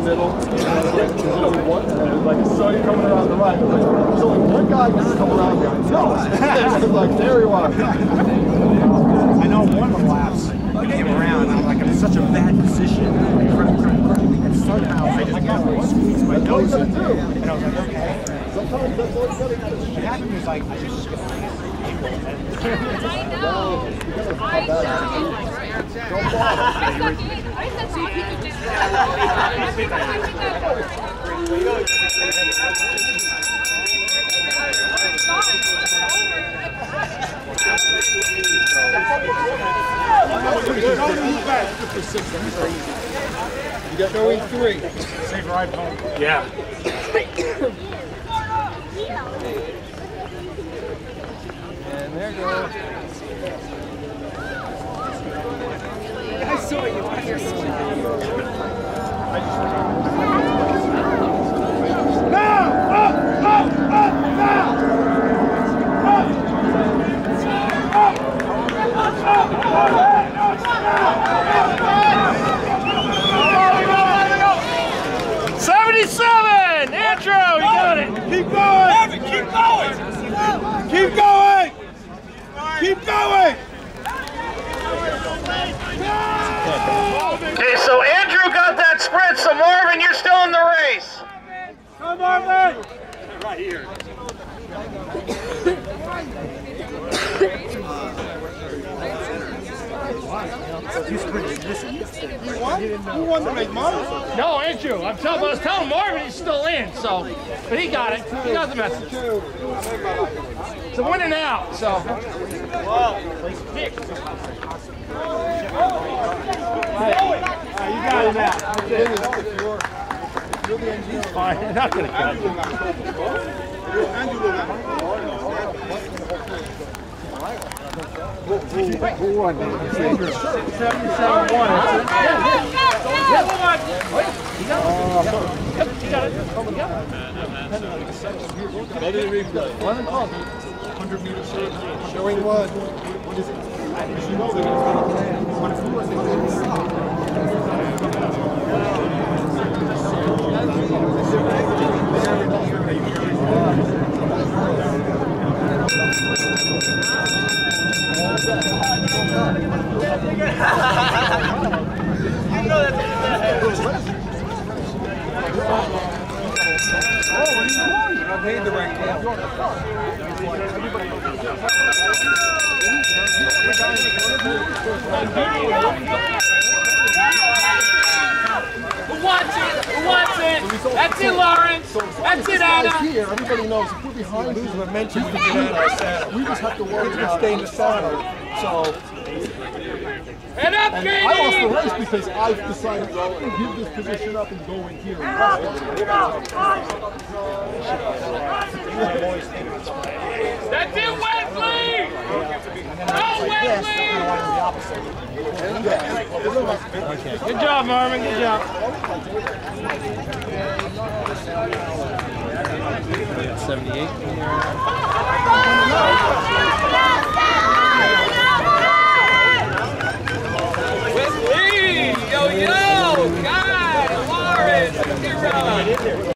middle. There's only one. Like, I saw you coming around the right. There's only one guy who's coming around there. No. It's like, there you are. I know one of the laps I came around, I'm like, I'm in such a bad position. And somehow I got to squeeze my nose in there. And I was like, okay. Sometimes that's all you gotta do. What happened was like, I just got I know. I know. I said so you could just You got no E3. safe ride home. Yeah. And there goes. I saw you. Now! Up! Up! Up! Now! Up! Up! 77! Andrew, you got it! Keep going! Evan, keep going! Keep going! Keep going! Okay, so Andrew got that sprint, so Marvin, you're still in the race. Come Marvin! Right here. Who won the race, Marvin? No, Andrew. I was telling Marvin he's still in, so, but he got it. He got the message. It's a win and out, so. You got it now. He's fine. I'm not going to catch him. Who won? 77-1. Another replay. 100 meters showing what? What is it? You know they're I made the right call. Who wants it? Who wants it? That's it, Lawrence. That's it, Anna. Here, everybody knows if we're behind these dimensions, we just have to worry about staying in the saddle. So, And up, and Katie! I lost the race because I decided to give this position up and go in here. That's it, Wesley! Go, Wesley! Good job, Marvin. Good job. 78. Wesley! Yo, yo! God! Lawrence! Hero!